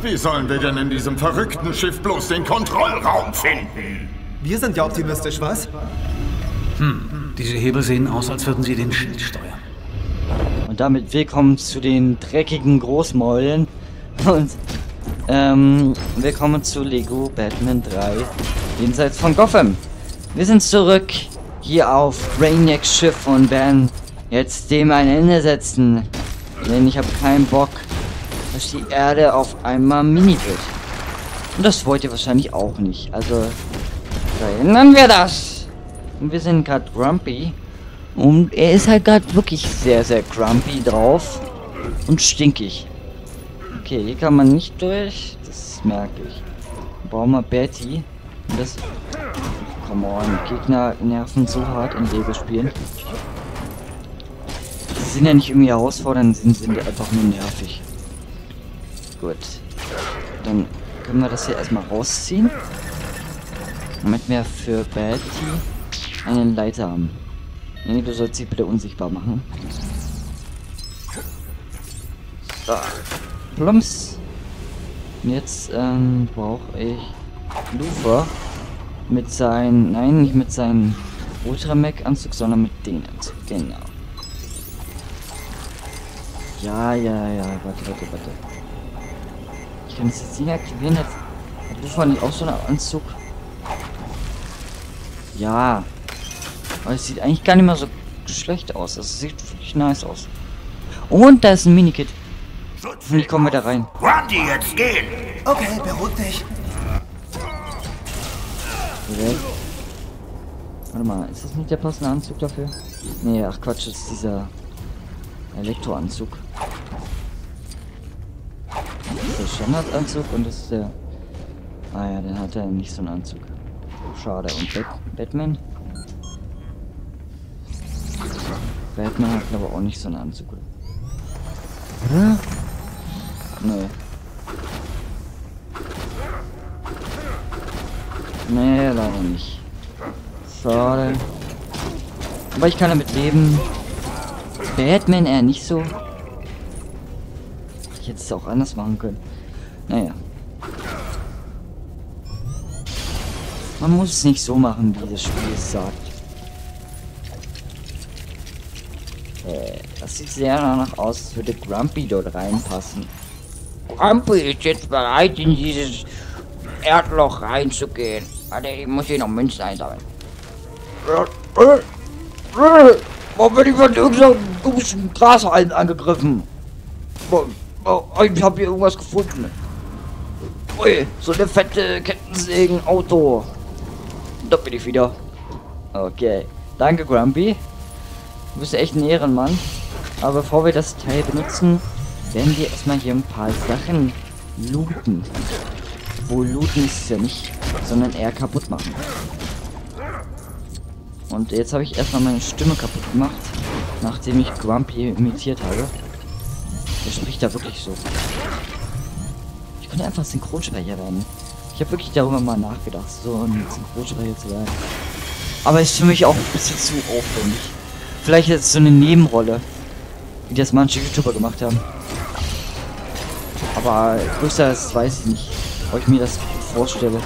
Wie sollen wir denn in diesem verrückten Schiff bloß den Kontrollraum finden? Wir sind ja optimistisch, was? Diese Hebel sehen aus, als würden sie den Schild steuern. Und damit willkommen zu den dreckigen Großmäulen. Und willkommen zu Lego Batman 3 jenseits von Gotham. Wir sind zurück hier auf Brainiacs Schiff und werden jetzt dem ein Ende setzen. Denn ich habe keinen Bock, dass die Erde auf einmal mini wird. Und das wollt ihr wahrscheinlich auch nicht. Also verhindern wir das. Und wir sind gerade grumpy. Und er ist halt gerade wirklich sehr, sehr grumpy drauf. Und stinkig. Okay, hier kann man nicht durch. Das merke ich. Brauchen wir Betty. Und das... Come on, Gegner nerven so hart in Lego-Spielen. Sie sind ja nicht irgendwie herausfordernd, sind einfach nur nervig. Gut. Dann können wir das hier erstmal rausziehen. Damit wir für Betty einen Leiter haben. Nee, du sollst sie bitte unsichtbar machen. So. Plumps. Und jetzt brauche ich Lufer mit seinen, nein, nicht mit seinem Ultramech-Anzug, sondern mit dem Anzug. Genau. Ja, warte. Ich kann das jetzt nicht aktivieren. Hat Lufer nicht auch so einen Anzug? Ja. Aber es sieht eigentlich gar nicht mehr so schlecht aus. Es sieht wirklich nice aus. Und da ist ein Minikit. Hoffentlich kommen wir da rein. Grundy, jetzt gehen! Okay, beruhig dich. Okay. Warte mal, ist das nicht der passende Anzug dafür? Nee, ach Quatsch, das ist dieser Elektroanzug. Das ist der Standardanzug und das ist der... Ah ja, dann hat er nicht so einen Anzug. Schade. Und Batman? Batman hat aber auch nicht so einen Anzug, oder? Nee. Nee, leider nicht. Schade. Aber ich kann damit leben. Batman eher nicht so. Ich hätte es auch anders machen können. Naja. Man muss es nicht so machen, wie das Spiel es sagt. Das sieht sehr danach aus, als würde Grumpy dort reinpassen. Grumpy ist jetzt bereit, in dieses Erdloch reinzugehen. Warte, ich muss hier noch Münzen einsammeln. Warum bin ich von irgendeinem komischen Grashalm angegriffen? Ich habe hier irgendwas gefunden. Ui, so eine fette Kettensägen-Auto. Da bin ich wieder. Okay. Danke, Grumpy. Du bist echt ein Ehrenmann. Aber bevor wir das Teil benutzen, werden wir erstmal hier ein paar Sachen looten. Wohl looten ist es ja nicht, sondern eher kaputt machen. Und jetzt habe ich erstmal meine Stimme kaputt gemacht, nachdem ich Grumpy imitiert habe. Der spricht da wirklich so. Ich könnte einfach Synchronsprecher werden. Ich habe wirklich darüber mal nachgedacht, so ein Synchronsprecher zu werden. Aber ist für mich auch ein bisschen zu aufwendig. Vielleicht jetzt so eine Nebenrolle, wie das manche YouTuber gemacht haben. Aber größer ist, weiß ich nicht, ob ich mir das vorstelle.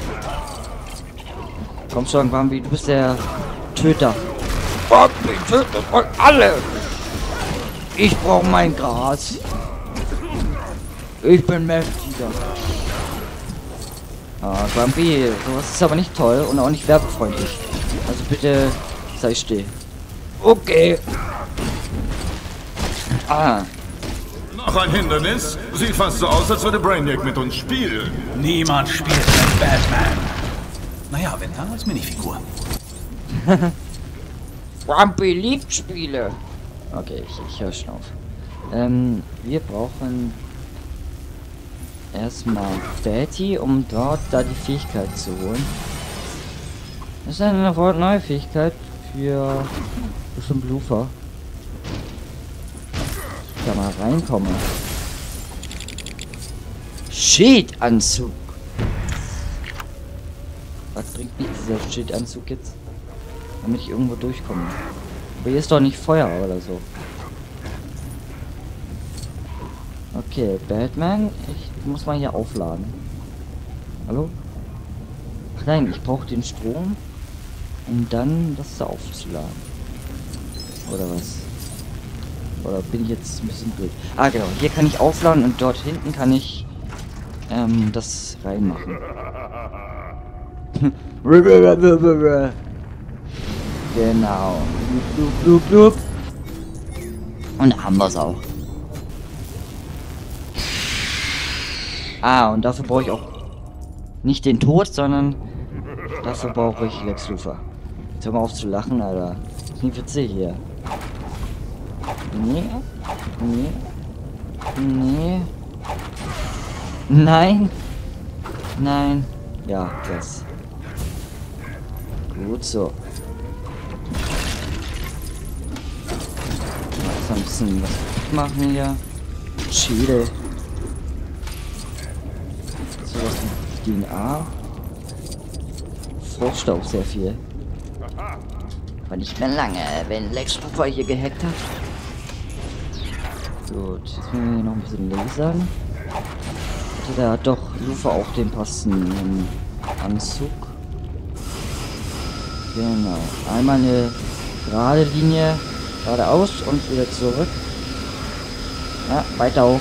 Komm schon, Bambi, du bist der Töter. Bambi tötet euch alle! Ich brauche mein Gras. Ich bin mächtiger. Ah, Bambi, sowas ist aber nicht toll und auch nicht werbefreundlich. Also bitte, sei still. Okay. Ah. Noch ein Hindernis? Sieht fast so aus, als würde Brainiac mit uns spielen. Niemand spielt mit Batman. Naja, wenn er als Minifigur. Grumpy liebt Spiele. Okay, ich höre schon auf. Wir brauchen erstmal Betty, um dort da die Fähigkeit zu holen. Das ist eine neue Fähigkeit für bestimmt Lufer. Da mal reinkomme. Schildanzug. Was bringt mir dieser Schildanzug jetzt? Damit ich irgendwo durchkomme. Aber hier ist doch nicht Feuer oder so. Okay. Okay, Batman, ich muss mal hier aufladen. Hallo? Ach nein, ich brauche den Strom, um dann das da aufzuladen. Oder was? Oder bin ich jetzt ein bisschen blöd? Ah genau, hier kann ich aufladen und dort hinten kann ich das reinmachen. Genau. Blub, blub, blub. Und da haben wir es auch. Ah, und dafür brauche ich auch nicht den Tod, sondern dafür brauche ich Lex Luthor. Jetzt hör mal auf zu lachen, Alter. Das ist nicht witzig hier. Nee. Nee. Nee. Nein. Nein. Ja, das. Gut so. Mal ein bisschen was machen hier. Schädel. So was wie DNA. Fruchtstaub sehr viel. Aber nicht mehr lange, wenn Lex Luthor hier gehackt hat. Gut, jetzt müssen wir hier noch ein bisschen lasern. Da hat doch Luthor auch den passenden Anzug. Genau. Einmal eine gerade Linie, geradeaus und wieder zurück. Ja, weiter hoch.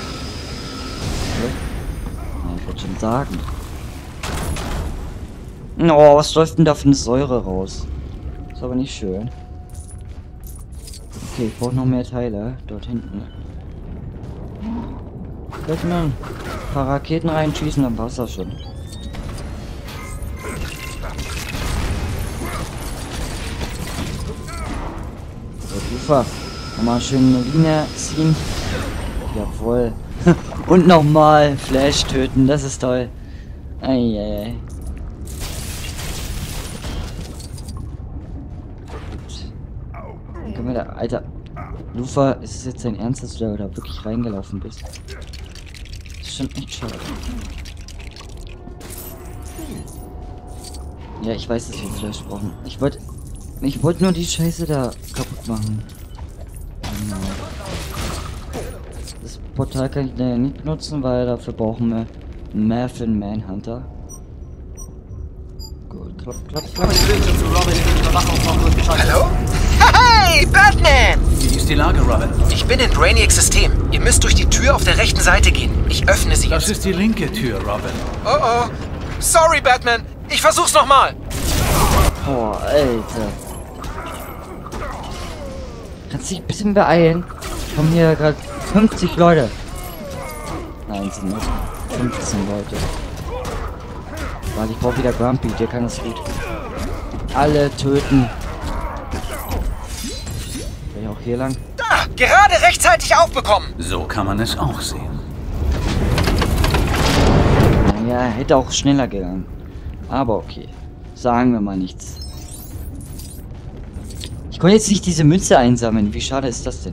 Ja, ich wollte schon sagen. Oh, was läuft denn da für eine Säure raus? Ist aber nicht schön. Okay, ich brauche noch mehr Teile. Dort hinten. Batman. Ein paar Raketen reinschießen, dann war's das schon. Ufer. Nochmal schön eine Linie ziehen. Jawohl. Und nochmal Flash töten, das ist toll. Eieiei. Können wir da, Alter. Luthor, ist es jetzt dein Ernst, dass du da wirklich reingelaufen bist? Das ist schon echt schade. Ja, ich weiß, dass wir Flash brauchen. Ich wollte nur die Scheiße da kaputt machen. Genau. Das Portal kann ich leider nicht benutzen, weil dafür brauchen wir Marvin Manhunter. Gut, klapp. Hallo? Hey, Batman! Wie ist die Lage, Robin? Ich bin in Brainiacs System. Ihr müsst durch die Tür auf der rechten Seite gehen. Ich öffne sie Das jetzt. ist die linke Tür, Robin. Oh oh. Sorry, Batman. Ich versuch's nochmal. Boah, Alter. Kannst dich ein bisschen beeilen? Kommen hier gerade 50 Leute. Nein, sind nicht 15 Leute. Weil ich brauche wieder Grumpy, der kann das gut. Alle töten. Will ich auch hier lang? Da! Gerade rechtzeitig aufbekommen. So kann man es auch sehen. Naja, hätte auch schneller gegangen. Aber okay. Sagen wir mal nichts. Ich konnte jetzt nicht diese Münze einsammeln. Wie schade ist das denn?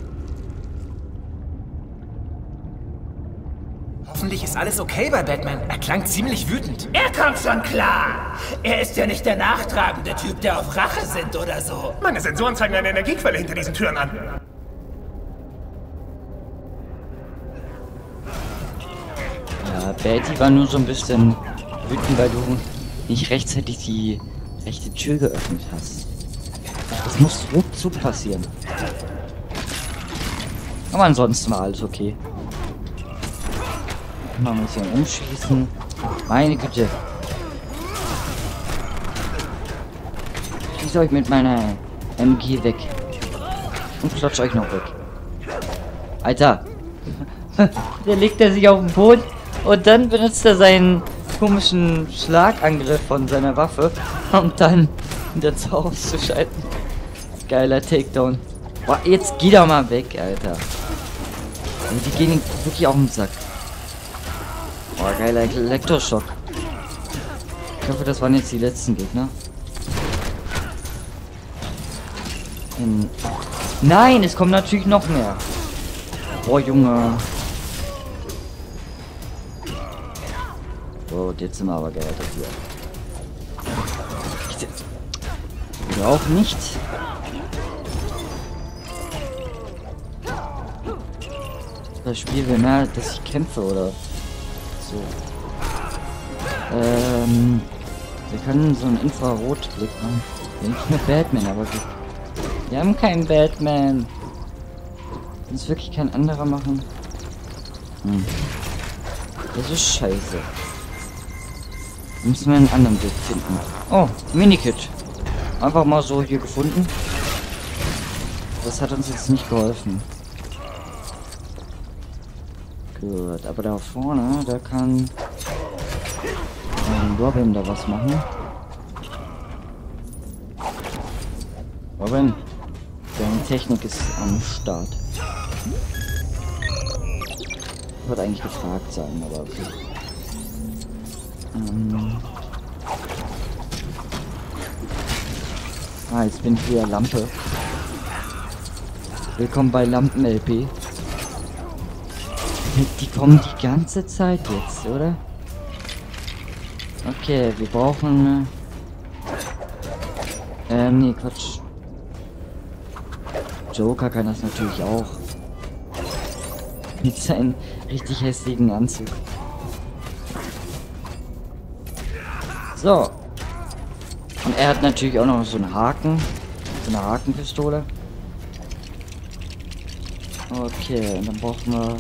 Hoffentlich ist alles okay bei Batman. Er klang ziemlich wütend. Er kommt schon klar. Er ist ja nicht der nachtragende Typ, der auf Rache sind oder so. Meine Sensoren zeigen eine Energiequelle hinter diesen Türen an. Ja, Betty war nur so ein bisschen wütend, weil du nicht rechtzeitig die rechte Tür geöffnet hast. Das muss ruckzuck passieren. Aber ansonsten war alles okay. Mal ein bisschen umschießen. Meine Güte. Schießt euch mit meiner MG weg. Und klatscht euch noch weg. Alter. Der legt er sich auf den Boden und dann benutzt er seinen komischen Schlagangriff von seiner Waffe, um dann wieder zu auszuschalten. Geiler Takedown. Boah, jetzt geh doch mal weg, Alter. Und die gehen wirklich auf den Sack. Boah, geiler Elektroschock. Ich hoffe, das waren jetzt die letzten Gegner. Nein, es kommen natürlich noch mehr. Boah, Junge. Oh, jetzt sind wir aber geil dafür. Oder auch nicht. Das Spiel will mehr, dass ich kämpfe oder so. Wir können so einen Infrarotblick machen. Wir haben nicht nur Batman, aber wir haben keinen Batman. Kann es wirklich kein anderer machen? Das ist scheiße. Müssen wir einen anderen Weg finden. Oh, Minikit. Einfach mal so hier gefunden. Das hat uns jetzt nicht geholfen. Gut, aber da vorne, da kann Robin da was machen. Robin, deine Technik ist am Start. Wird eigentlich gefragt sein, aber okay. Jetzt bin ich wieder Lampe. Willkommen bei Lampen-LP. Die kommen die ganze Zeit jetzt, oder? Okay, wir brauchen... nee, Quatsch. Joker kann das natürlich auch. Mit seinem richtig hässlichen Anzug. So. Und er hat natürlich auch noch so einen Haken. So eine Hakenpistole. Okay, und dann brauchen wir...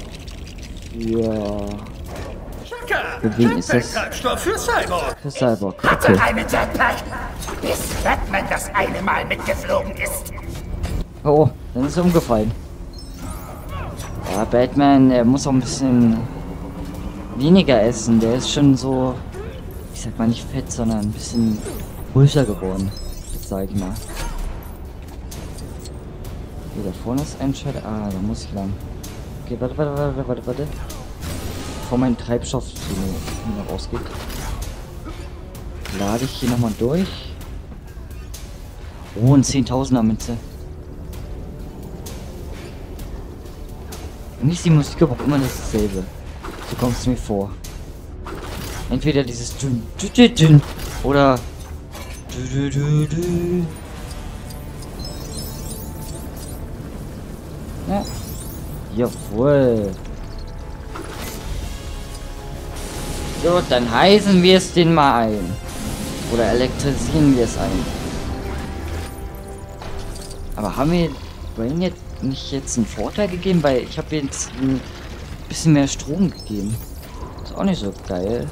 Ja. Für wen ist das? Für Cyborg. Für Cyborg, Hatte okay. eine Jetpack, bis Batman das eine Mal mitgeflogen ist. Oh, dann ist er umgefallen. Ja, Batman, der muss auch ein bisschen weniger essen. Der ist schon so, ich sag mal nicht fett, sondern ein bisschen größer geworden. Das sag ich mal. Hier, da vorne ist ein Schalter. Ah, da muss ich lang. Okay, warte. Bevor mein Treibstoff noch ausgeht. Lade ich hier nochmal durch. Oh, ein 10.000er Münze. Und nicht die Musik, aber auch immer dasselbe. So kommt es mir vor. Entweder dieses dün, dün, dün, oder dü, dü, dü, dü. Ja. Jawohl. So, dann heißen wir es den mal ein. Oder elektrisieren wir es ein. Aber haben wir Brain jetzt nicht jetzt einen Vorteil gegeben? Weil ich habe jetzt ein bisschen mehr Strom gegeben. Ist auch nicht so geil.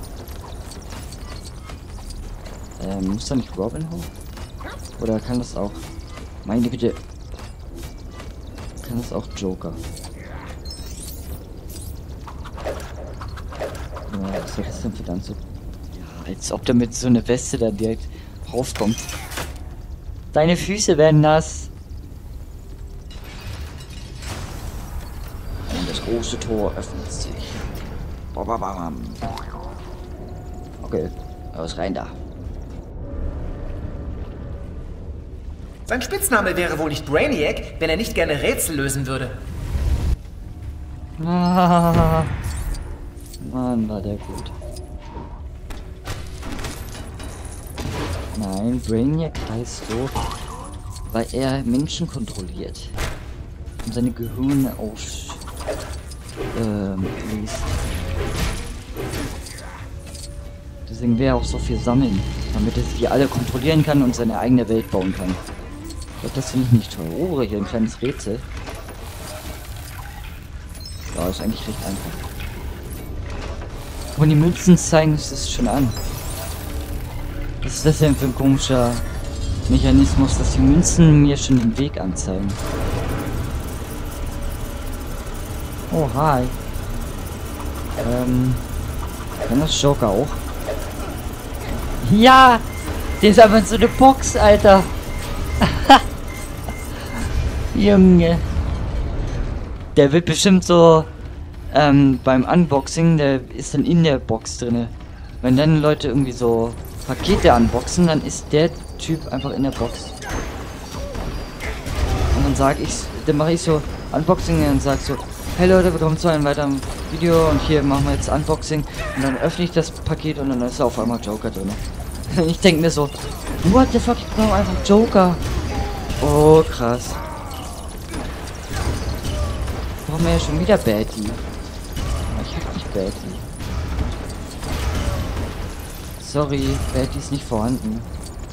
Muss da nicht Robin hoch? Oder kann das auch... Meine Güte. Kann das auch Joker? Ja, was soll das denn für dann so? Ja, als ob damit so eine Weste da direkt raufkommt. Deine Füße werden nass. Und das große Tor öffnet sich. Okay, aus rein da. Sein Spitzname wäre wohl nicht Brainiac, wenn er nicht gerne Rätsel lösen würde. Ah, Mann, war der gut. Nein, Brainiac heißt so, weil er Menschen kontrolliert. Und seine Gehirne liest. Deswegen will er auch so viel sammeln, damit er sie alle kontrollieren kann und seine eigene Welt bauen kann. Das finde ich nicht toll. Oh, hier ein kleines Rätsel. Ja, ist eigentlich recht einfach. Und die Münzen zeigen uns das schon an. Was ist das denn für ein komischer Mechanismus, dass die Münzen mir schon den Weg anzeigen? Oh, hi. Kann das Joker auch? Ja! Der ist aber so eine Box, Alter! Junge. Der wird bestimmt so beim Unboxing, der ist dann in der Box drinne. Wenn dann Leute irgendwie so Pakete unboxen, dann ist der Typ einfach in der Box. Und dann mache ich so Unboxing und sag so, hey Leute, willkommen zu einem weiteren Video und hier machen wir jetzt Unboxing. Und dann öffne ich das Paket und dann ist da auf einmal Joker drin. Ich denke mir so, what the fuck, ich brauche einfach Joker. Oh, krass. brauchen wir ja schon wieder Betty. Ich hab nicht Betty. Sorry, Betty ist nicht vorhanden.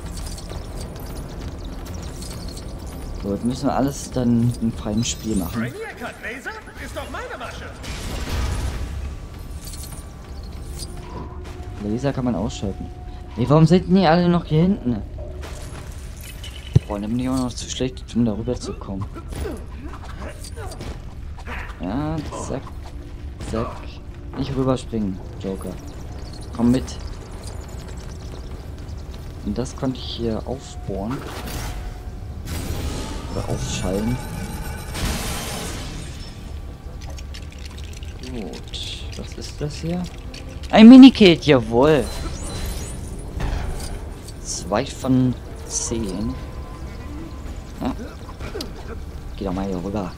Gut, müssen wir alles dann im freien Spiel machen. Brainiac hat Laser? Ist doch meine Masche. Laser kann man ausschalten. Ey, warum sind die alle noch hier hinten? Boah, dann bin ich auch noch zu schlecht, um da rüber zu kommen. Ja, zack. Zack. Nicht rüberspringen, Joker. Komm mit. Und das konnte ich hier aufbohren. Oder aufschalten. Gut. Was ist das hier? Ein Minikit, jawohl. 2 von 10. Ja. Geh doch mal hier rüber.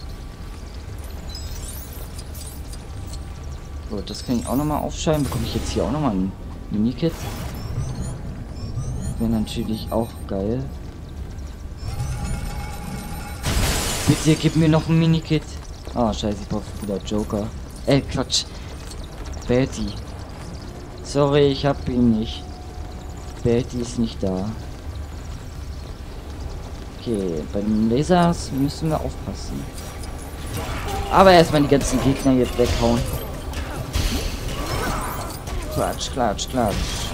Gut, das kann ich auch nochmal aufschalten. Bekomme ich jetzt hier auch nochmal ein Minikit. Wäre natürlich auch geil. Bitte gib mir noch ein Minikit. Ah, scheiße, ich brauche wieder Joker. Quatsch. Betty. Sorry, ich hab ihn nicht. Betty ist nicht da. Okay, bei den Lasers müssen wir aufpassen. Aber erstmal die ganzen Gegner jetzt weghauen. Klatsch, klatsch, klatsch.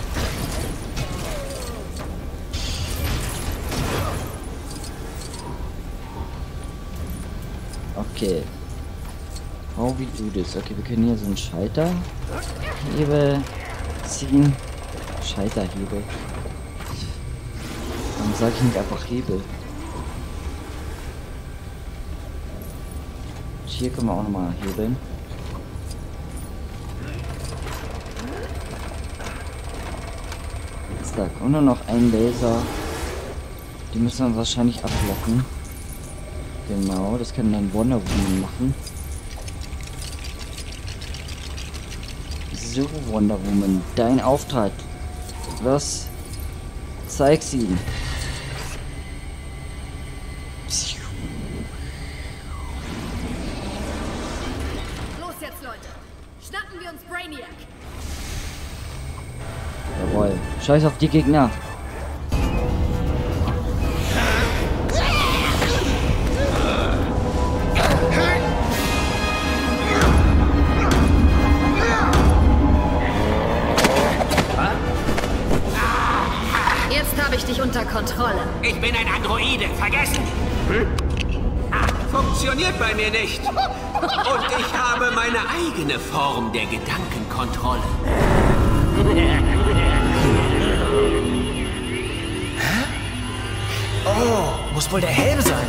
Okay. How we do this? Okay, wir können hier so einen Schalter Hebel ziehen. Schalterhebel. Warum sage ich nicht einfach Hebel? Und hier können wir auch nochmal hebeln. Zack. Und nur noch ein Laser. Die müssen wir wahrscheinlich ablocken. Genau, das kann dann Wonder Woman machen. So, Wonder Woman, dein Auftrag. Los, zeig's ihm. Los jetzt, Leute. Schnappen wir uns Brainiac. Jawohl, scheiß auf die Gegner. Dich unter Kontrolle. Ich bin ein Androide, vergessen? Funktioniert bei mir nicht. Und ich habe meine eigene Form der Gedankenkontrolle. Hä? Oh, muss wohl der Helm sein.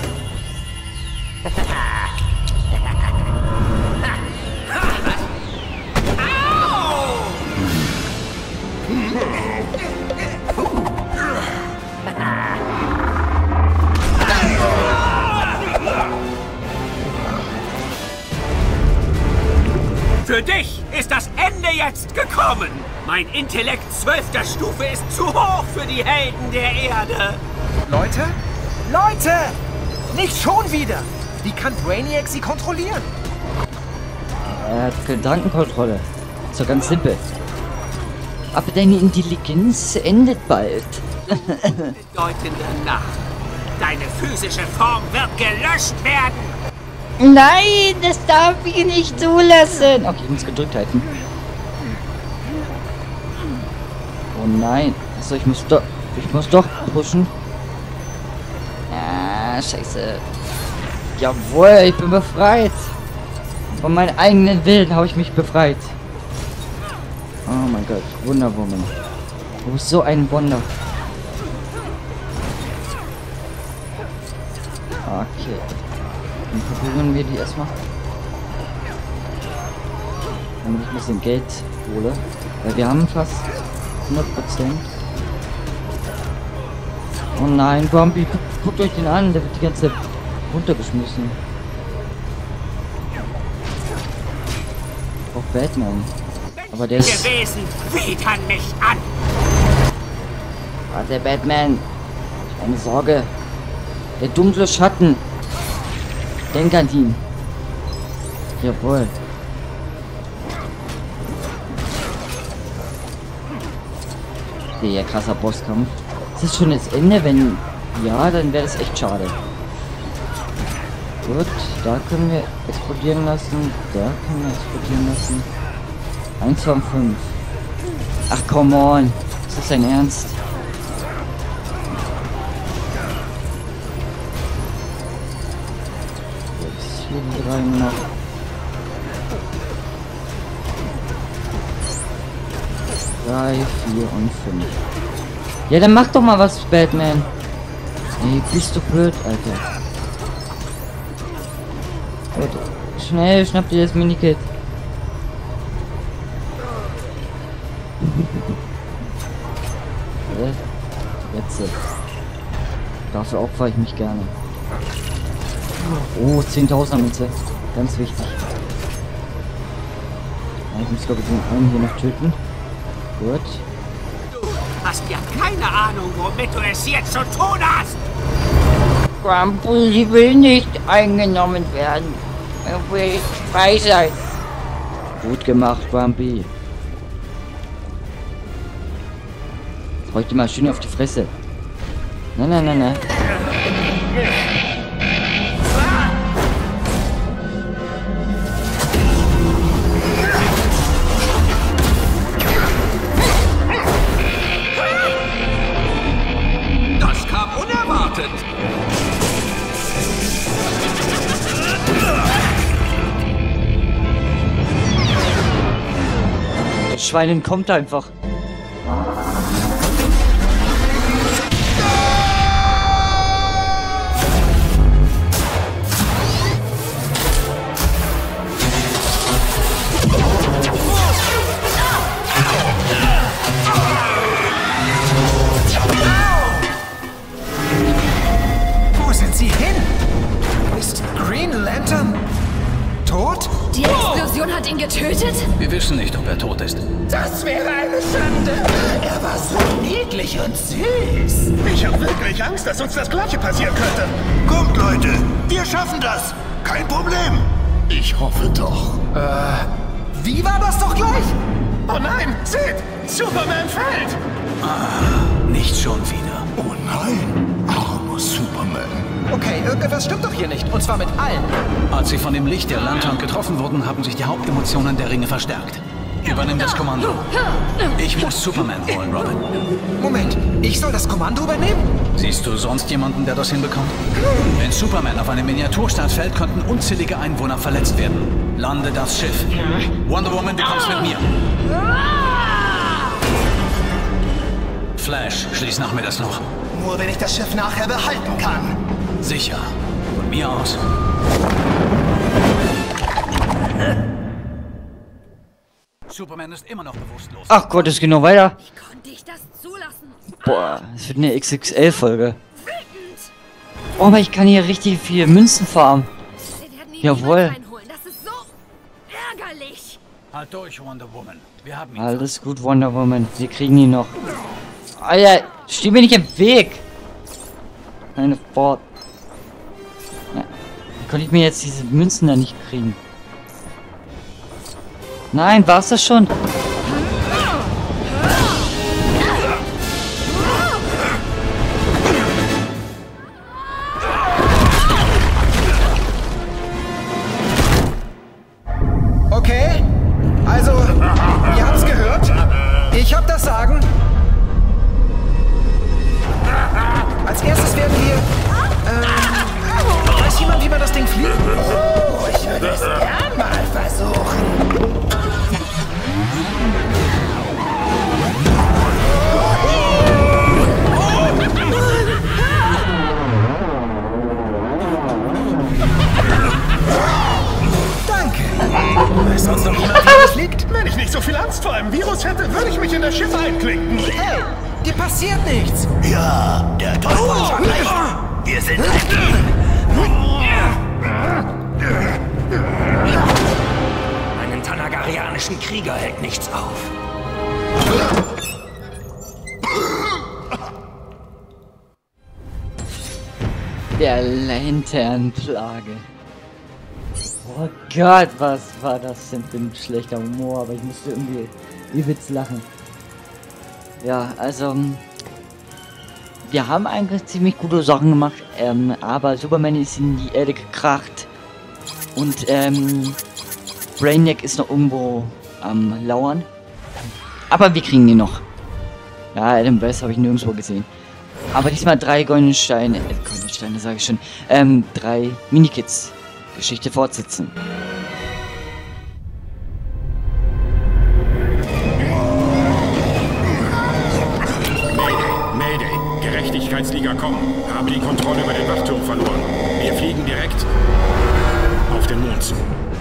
Für dich ist das Ende jetzt gekommen. Mein Intellekt 12. Stufe ist zu hoch für die Helden der Erde. Leute? Leute! Nicht schon wieder! Wie kann Brainiac sie kontrollieren? Er hat Gedankenkontrolle. Ist doch ganz simpel. Aber deine Intelligenz endet bald. Bedeutende Nacht. Deine physische Form wird gelöscht werden. Nein, das darf ich nicht zulassen. Okay, ich muss gedrückt halten. Oh nein. Achso, ich muss doch pushen. Ah, scheiße. Jawohl, ich bin befreit. Von meinem eigenen Willen habe ich mich befreit. Oh mein Gott, Wonder Woman. Du bist so ein Wunder. Okay. Dann probieren wir die erstmal. Damit ich ein bisschen Geld hole. Weil wir haben fast 100%. Oh nein, Bambi, guckt euch den an, der wird die ganze Zeit runtergeschmissen. Auch Batman. Aber der ist... Gewesen widern mich an. Warte, Batman. Keine Sorge. Der dunkle Schatten. Denk an ihn. Jawohl. Der krasser Bosskampf. Ist das schon das Ende? Wenn ja, dann wäre das echt schade. Gut, da können wir explodieren lassen. Da können wir explodieren lassen. 1 von 5. Ach, come on. Ist das dein Ernst? Jetzt hier die 3 noch. Drei, 4 und 5. Ja, dann mach doch mal was, Batman. Ey, bist du blöd, Alter. Gut, schnell, schnapp dir das Minikit. Jetzt. Dafür opfere ich mich gerne. Oh, 10.000er Münze. Ganz wichtig. Ich muss, glaube ich, den einen hier noch töten. Gut. Du hast ja keine Ahnung, womit du es jetzt zu tun hast. Grumpy, sie will nicht eingenommen werden. Er will frei sein. Gut gemacht, Grumpy. Jetzt brauche ich dir mal schön auf die Fresse. Nein. Das kam unerwartet. Das Schwein kommt einfach. Wo sind sie hin? Ist Green Lantern tot? Die Explosion hat ihn getötet? Wir wissen nicht, ob er tot ist. Das wäre eine Schande. Er war so niedlich und süß. Ich habe wirklich Angst, dass uns das Gleiche passieren könnte. Kommt, Leute, wir schaffen das. Kein Problem. Ich hoffe doch. Wie war das doch gleich? Oh nein, seht, Superman fällt. Nicht schon wieder. Oh nein, armer Superman. Okay, irgendetwas stimmt doch hier nicht. Und zwar mit allen. Als sie von dem Licht der Lantern getroffen wurden, haben sich die Hauptemotionen der Ringe verstärkt. Übernimm das Kommando. Ich muss Superman holen, Robin. Moment, ich soll das Kommando übernehmen? Siehst du sonst jemanden, der das hinbekommt? Wenn Superman auf eine Miniaturstadt fällt, könnten unzählige Einwohner verletzt werden. Lande das Schiff. Wonder Woman, du kommst mit mir. Flash, schließ nachmittags noch. Nur wenn ich das Schiff nachher behalten kann. Sicher. Von mir aus. Superman ist immer noch bewusstlos. Ach Gott, es geht noch weiter. Wie konnte ich das zulassen? Boah, es wird eine XXL-Folge. Oh, aber ich kann hier richtig viele Münzen farmen. Wir werden ihn Jawohl. niemals reinholen. Das ist so ärgerlich. Halt durch, Wonder Woman. Wir haben ihn. Alles gut, Wonder Woman. Wir kriegen ihn noch. Alter, steh mir nicht im Weg. Meine Fort. Ja. Wie konnte ich mir jetzt diese Münzen da nicht kriegen? Nein, war's das schon? Okay, also, ihr habt's gehört. Ich hab das Sagen. Als erstes werden wir... weiß jemand, wie man das Ding fliegt? Oh, ich würde es gern mal versuchen. Danke. Weiß sonst noch jemand, wie das fliegt? Wenn ich nicht so viel Angst vor einem Virus hätte, würde ich mich in das Schiff einklinken. Hey, dir passiert nichts. Ja, der Teufel hat recht. Wir sind Einen tanagarianischen Krieger hält nichts auf. Der Lanternplage. Oh Gott, was war das denn für ein schlechter Humor, aber ich musste irgendwie übelst lachen. Ja, also wir haben eigentlich ziemlich gute Sachen gemacht, aber Superman ist in die Erde gekracht und Brainiac ist noch irgendwo am Lauern. Aber wir kriegen ihn noch. Ja, Adam West habe ich nirgendwo gesehen. Aber diesmal 3 goldene Steine, sage ich schon, 3 Minikits. Geschichte fortsetzen. Mayday, Gerechtigkeitsliga kommen. Habe die Kontrolle über den Wachturm verloren. Wir fliegen direkt auf den Mond zu.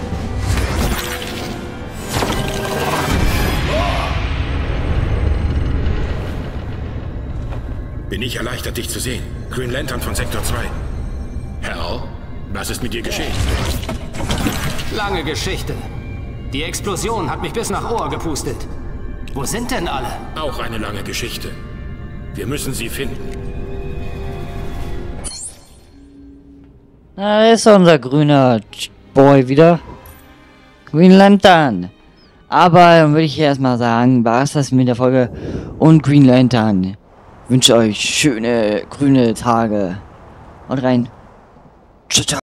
Bin ich erleichtert, dich zu sehen. Green Lantern von Sektor 2. Hal, was ist mit dir geschehen? Lange Geschichte. Die Explosion hat mich bis nach Ohr gepustet. Wo sind denn alle? Auch eine lange Geschichte. Wir müssen sie finden. Da ist unser grüner Boy wieder. Green Lantern. Aber dann würde ich erstmal sagen, war es das mit der Folge. Und Green Lantern wünsche euch schöne grüne Tage. Und rein. Ciao, ciao.